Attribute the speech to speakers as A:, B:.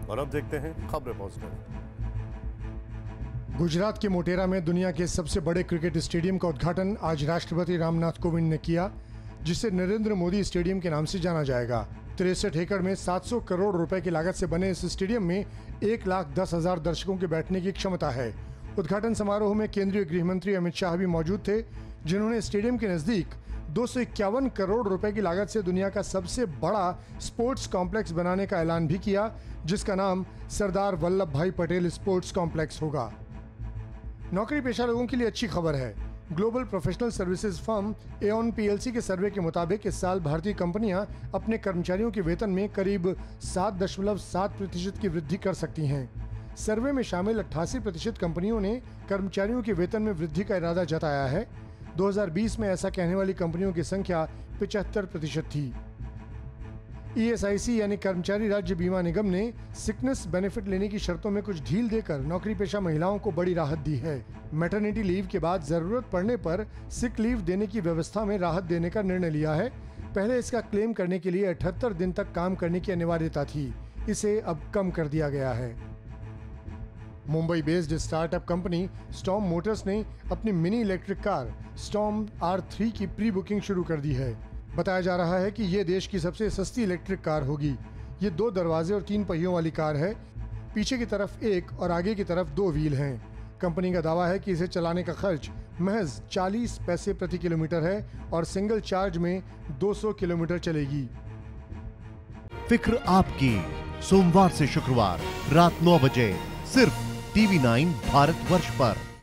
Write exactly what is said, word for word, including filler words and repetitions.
A: और अब देखते हैं खबरें पॉजिटिव।
B: गुजरात के मोटेरा में दुनिया के सबसे बड़े क्रिकेट स्टेडियम का उद्घाटन आज राष्ट्रपति रामनाथ कोविंद ने किया, जिसे नरेंद्र मोदी स्टेडियम के नाम से जाना जाएगा। तिरसठ एकड़ में सात सौ करोड़ रुपए की लागत से बने इस स्टेडियम में एक लाख दस हजार दर्शकों के बैठने की क्षमता है। उद्घाटन समारोह में केंद्रीय गृह मंत्री अमित शाह भी मौजूद थे, जिन्होंने स्टेडियम के नजदीक दो सौ इक्यावन करोड़ रुपए की लागत से दुनिया का सबसे बड़ा स्पोर्ट्स कॉम्प्लेक्स बनाने का ऐलान भी किया, जिसका नाम सरदार वल्लभ भाई पटेल स्पोर्ट्स कॉम्प्लेक्स होगा। नौकरी पेशा लोगों के लिए अच्छी खबर है। Global professional services firm Aon PLC के सर्वे के मुताबिक इस साल भारतीय कंपनियां अपने कर्मचारियों के वेतन में करीब सात दशमलव सात प्रतिशत की वृद्धि कर सकती हैं। सर्वे में शामिल अट्ठासी प्रतिशत कंपनियों ने कर्मचारियों के वेतन में वृद्धि का इरादा जताया है। दो हज़ार बीस में ऐसा कहने वाली कंपनियों की संख्या पचहत्तर प्रतिशत थी। ईएसआईसी यानी कर्मचारी राज्य बीमा निगम ने सिकनेस बेनिफिट लेने की शर्तों में कुछ ढील देकर नौकरी पेशा महिलाओं को बड़ी राहत दी है। मैटरनिटी लीव के बाद जरूरत पड़ने पर सिक लीव देने की व्यवस्था में राहत देने का निर्णय लिया है। पहले इसका क्लेम करने के लिए अठहत्तर दिन तक काम करने की अनिवार्यता थी, इसे अब कम कर दिया गया है। Mumbai based startup company Storm Motors ने अपनी mini electric car Storm R three की प्री बुकिंग शुरू कर दी है। बताया जा रहा है कि ये देश की सबसे सस्ती इलेक्ट्रिक कार होगी। ये दो दरवाजे और तीन पहियों वाली कार है। पीछे की तरफ एक और आगे की तरफ दो व्हील हैं। कंपनी का दावा है कि इसे चलाने का खर्च महज चालीस पैसे प्रति किलोमीटर है और सिंगल चार्ज में दो सौ किलोमीटर चलेगी।
C: फिक्र आपकी, सोमवार से शुक्रवार रात नौ बजे सिर्फ टीवी नाइन भारतवर्ष पर।